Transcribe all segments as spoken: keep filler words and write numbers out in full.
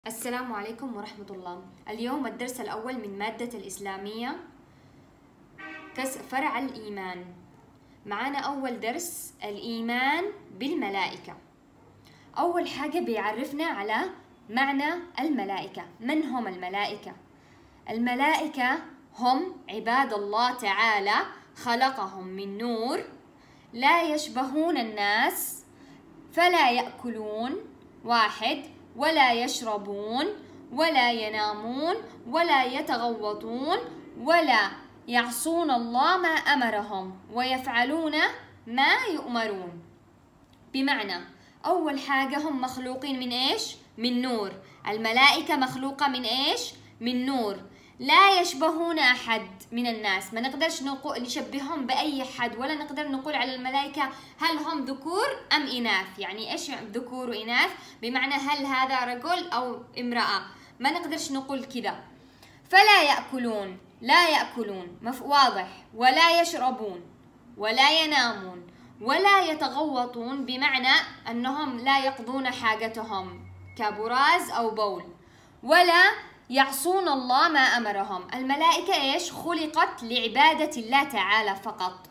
السلام عليكم ورحمة الله. اليوم الدرس الأول من مادة الإسلامية فرع الإيمان. معنا أول درس الإيمان بالملائكة. أول حاجة بيعرفنا على معنى الملائكة. من هم الملائكة؟ الملائكة هم عباد الله تعالى خلقهم من نور، لا يشبهون الناس، فلا يأكلون واحد، ولا يشربون، ولا ينامون، ولا يتغوطون، ولا يعصون الله ما أمرهم، ويفعلون ما يؤمرون. بمعنى أول حاجة هم مخلوقين من إيش؟ من نور. الملائكة مخلوقة من إيش؟ من نور. لا يشبهون أحد من الناس، ما نقدرش نقول نشبههم بأي حد، ولا نقدر نقول على الملائكة هل هم ذكور أم إناث. يعني إيش ذكور وإناث؟ بمعنى هل هذا رجل أو امرأة، ما نقدرش نقول كذا. فلا يأكلون، لا يأكلون واضح، ولا يشربون، ولا ينامون، ولا يتغوطون، بمعنى أنهم لا يقضون حاجتهم كبراز أو بول، ولا يعصون الله ما أمرهم. الملائكة إيش؟ خلقت لعبادة الله تعالى فقط،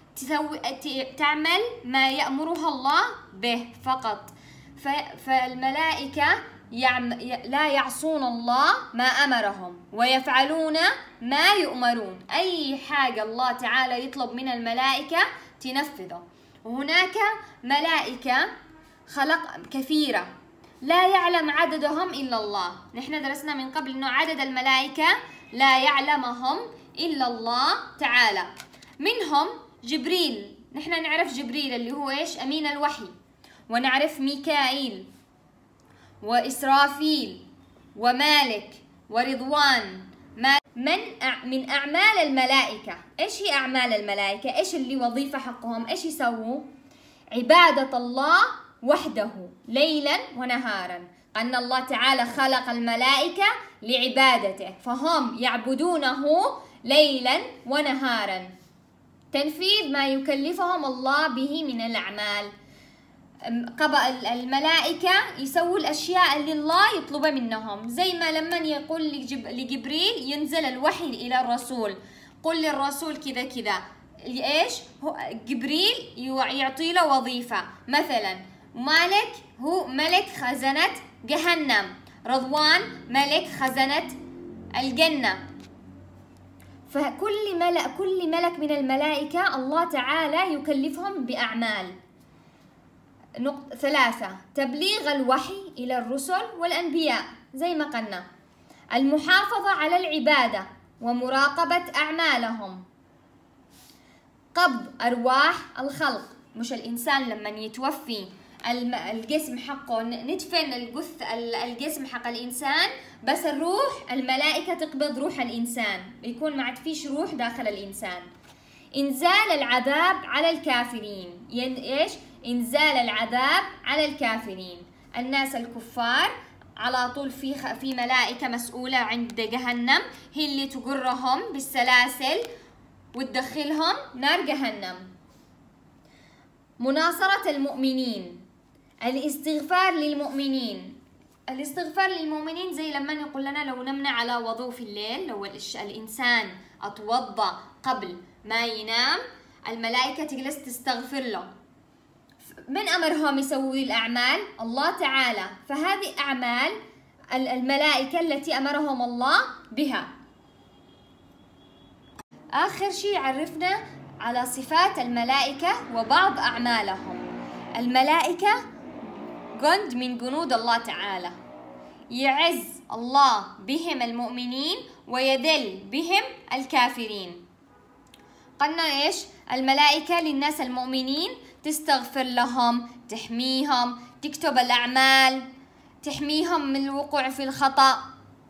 تعمل ما يأمرها الله به فقط. فالملائكة يعم... لا يعصون الله ما أمرهم، ويفعلون ما يؤمرون. أي حاجة الله تعالى يطلب من الملائكة تنفذه. وهناك ملائكة خلق كثيرة لا يعلم عددهم إلا الله. نحن درسنا من قبل أنه عدد الملائكة لا يعلمهم إلا الله تعالى. منهم جبريل، نحن نعرف جبريل اللي هو إيش؟ أمين الوحي. ونعرف ميكائيل وإسرافيل ومالك ورضوان. من من أعمال الملائكة، إيش هي أعمال الملائكة؟ إيش اللي وظيفة حقهم؟ إيش يسووا؟ عبادة الله وحده ليلا ونهارا. أن الله تعالى خلق الملائكة لعبادته، فهم يعبدونه ليلا ونهارا، تنفيذ ما يكلفهم الله به من الأعمال. الملائكة يسووا الأشياء اللي الله يطلبها منهم، زي ما لما يقول لجبريل ينزل الوحي إلى الرسول، قل للرسول كذا كذا، إيش؟ جبريل يعطي له وظيفة. مثلا مالك هو ملك خزنة جهنم، رضوان ملك خزنة الجنة. فكل ملك كل ملك من الملائكة الله تعالى يكلفهم بأعمال. نقطة ثلاثة، تبليغ الوحي إلى الرسل والأنبياء زي ما قلنا، المحافظة على العبادة ومراقبة أعمالهم، قبض أرواح الخلق. مش الإنسان لما يتوفي الجسم حقه ندفن الجث الجسم حق الإنسان، بس الروح الملائكة تقبض روح الإنسان، يكون ما عاد فيش روح داخل الإنسان. إنزال العذاب على الكافرين. ين إيش؟ إنزال العذاب على الكافرين. الناس الكفار على طول في في ملائكة مسؤولة عند جهنم، هي اللي تجرهم بالسلاسل وتدخلهم نار جهنم. مناصرة المؤمنين، الاستغفار للمؤمنين. الاستغفار للمؤمنين زي لما يقول لنا لو نمنا على وضوء في الليل، لو الإنسان أتوضأ قبل ما ينام، الملائكة تجلس تستغفر له. من أمرهم يسوي الأعمال؟ الله تعالى. فهذه أعمال الملائكة التي أمرهم الله بها. آخر شيء عرفنا على صفات الملائكة وبعض أعمالهم. الملائكة جند من جنود الله تعالى، يعز الله بهم المؤمنين ويذل بهم الكافرين. قلنا إيش؟ الملائكة للناس المؤمنين تستغفر لهم، تحميهم، تكتب الأعمال، تحميهم من الوقوع في الخطأ.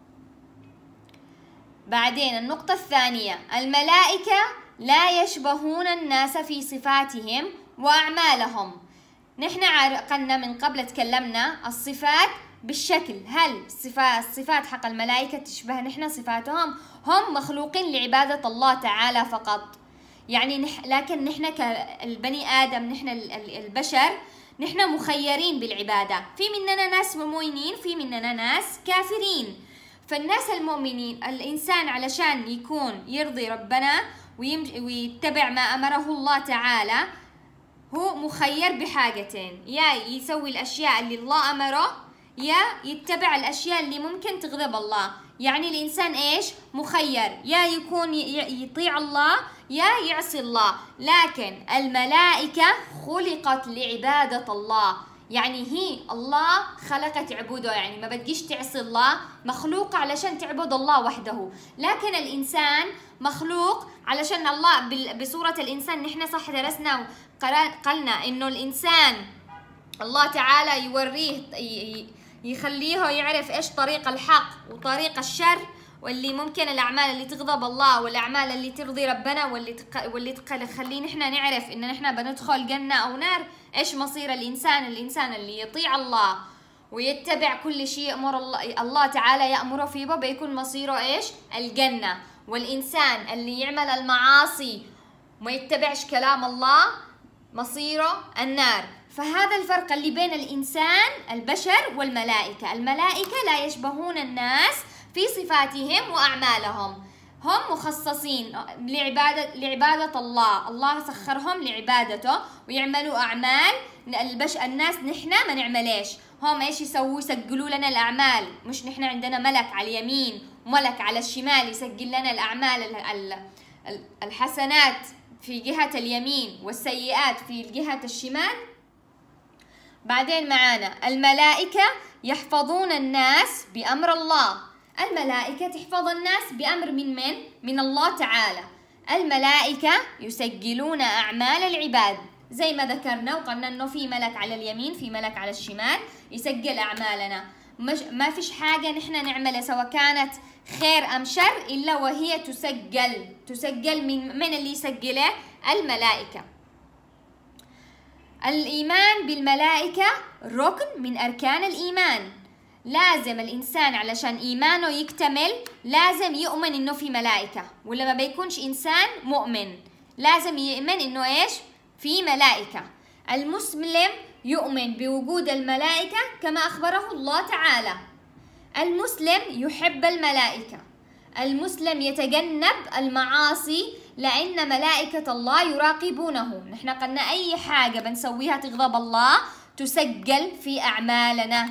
بعدين النقطة الثانية، الملائكة لا يشبهون الناس في صفاتهم وأعمالهم. نحن قلنا من قبل تكلمنا الصفات بالشكل، هل الصفات الصفات حق الملائكة تشبه نحن صفاتهم؟ هم مخلوقين لعبادة الله تعالى فقط. يعني نح لكن نحن كالبني آدم، نحن البشر نحن مخيرين بالعبادة، في مننا ناس مؤمنين في مننا ناس كافرين. فالناس المؤمنين الإنسان علشان يكون يرضي ربنا ويتبع ما أمره الله تعالى هو مخير بحاجتين، يا يسوي الأشياء اللي الله أمره يا يتبع الأشياء اللي ممكن تغضب الله. يعني الإنسان إيش؟ مخير، يا يكون يطيع الله يا يعصي الله. لكن الملائكة خلقت لعبادة الله، يعني هي الله خلقت تعبده، يعني ما بدكيش تعصي الله، مخلوق علشان تعبد الله وحده. لكن الإنسان مخلوق علشان الله بصورة الإنسان. نحن صح درسنا وقلنا إنه الإنسان الله تعالى يوريه يخليه يعرف إيش طريق الحق وطريق الشر، واللي ممكن الأعمال اللي تغضب الله والأعمال اللي ترضي ربنا، واللي تق... واللي تخلي نحن نعرف إن نحن بندخل جنة أو نار. إيش مصير الإنسان؟ الإنسان اللي يطيع الله ويتبع كل شيء أمر الله, الله تعالى يأمره فيه بيكون مصيره إيش؟ الجنة. والإنسان اللي يعمل المعاصي وما يتبعش كلام الله مصيره النار. فهذا الفرق اللي بين الإنسان البشر والملائكة. الملائكة لا يشبهون الناس في صفاتهم وأعمالهم، هم مخصصين لعبادة لعبادة الله، الله سخرهم لعبادته ويعملوا أعمال البش الناس نحن ما نعملش. هم إيش يسووا؟ يسجلوا لنا الأعمال، مش نحن عندنا ملك على اليمين وملك على الشمال يسجل لنا الأعمال الحسنات في جهة اليمين والسيئات في جهة الشمال. بعدين معانا الملائكة يحفظون الناس بأمر الله. الملائكة تحفظ الناس بأمر من من؟ من الله تعالى. الملائكة يسجلون أعمال العباد زي ما ذكرنا وقلنا إنه في ملك على اليمين في ملك على الشمال يسجل أعمالنا. مش ما فيش حاجة نحن نعملها سواء كانت خير أم شر إلا وهي تسجل تسجل من من اللي يسجله؟ الملائكة. الإيمان بالملائكة ركن من أركان الإيمان. لازم الإنسان علشان إيمانه يكتمل لازم يؤمن إنه في ملائكة، ولا ما بيكونش إنسان مؤمن. لازم يؤمن إنه إيش؟ في ملائكة. المسلم يؤمن بوجود الملائكة كما أخبره الله تعالى. المسلم يحب الملائكة. المسلم يتجنب المعاصي لأن ملائكة الله يراقبونه. نحن قلنا أي حاجة بنسويها تغضب الله تسجل في أعمالنا.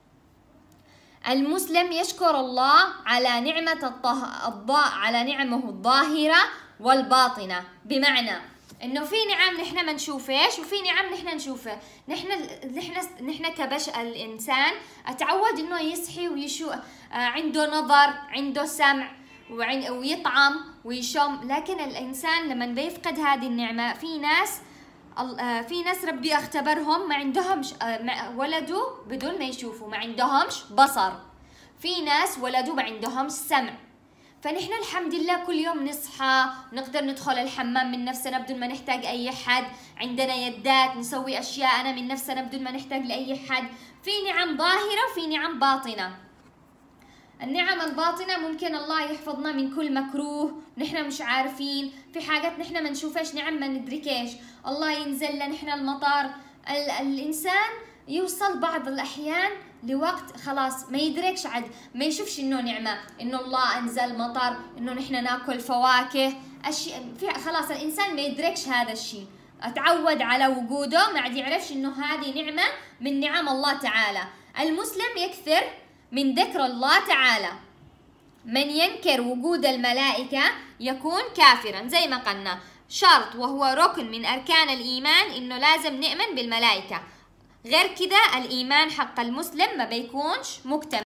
المسلم يشكر الله على نعمة الطه... الضاء على نعمه الظاهرة والباطنة، بمعنى إنه في نعم نحن ما نشوفهاش وفي نعم نحن نشوفها. نحن نحن نحن كبشر الإنسان اتعود إنه يصحي ويشو عنده نظر عنده سمع ويطعم ويشم، لكن الإنسان لما بيفقد هذه النعمة في ناس في ناس ربي اختبرهم ما عندهمش ولدوا بدون ما يشوفوا، ما عندهمش بصر. في ناس ولدوا ما عندهمش سمع. فنحن الحمد لله كل يوم نصحى ونقدر ندخل الحمام من نفسنا بدون ما نحتاج أي حد، عندنا يدات نسوي أشياءنا من نفسنا بدون ما نحتاج لأي حد. في نعم ظاهرة وفي نعم باطنة. النعم الباطنة ممكن الله يحفظنا من كل مكروه نحن مش عارفين، في حاجات نحن ما نشوفهاش نعم ما ندركاش. الله ينزل لنا نحن المطر، الإنسان يوصل بعض الأحيان لوقت خلاص ما يدركش عد ما يشوفش إنه نعمة إنه الله أنزل مطر، إنه نحن ناكل فواكه أشياء في خلاص الإنسان ما يدركش هذا الشيء، اتعود على وجوده ما عاد يعرفش إنه هذه نعمة من نعم الله تعالى. المسلم يكثر من ذكر الله تعالى. من ينكر وجود الملائكة يكون كافرا زي ما قلنا. شرط وهو ركن من أركان الإيمان إنه لازم نؤمن بالملائكة، غير كده الإيمان حق المسلم ما بيكونش مكتمل.